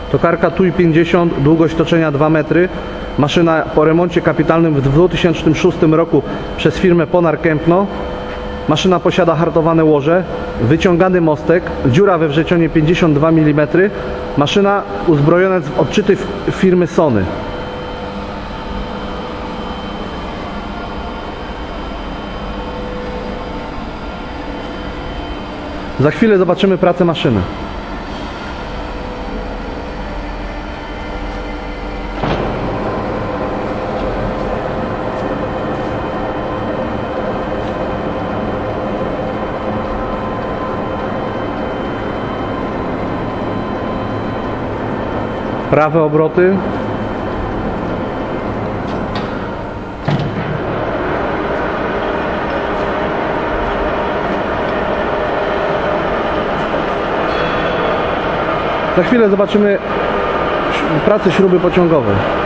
Tokarka TUI 50, długość toczenia 2 metry. Maszyna po remoncie kapitalnym w 2006 roku przez firmę Ponar Kępno. Maszyna posiada hartowane łoże, wyciągany mostek, dziura we wrzecionie 52 mm. Maszyna uzbrojona w odczyty firmy Sony. Za chwilę zobaczymy pracę maszyny. Prawe obroty. Za chwilę zobaczymy pracę śruby pociągowej.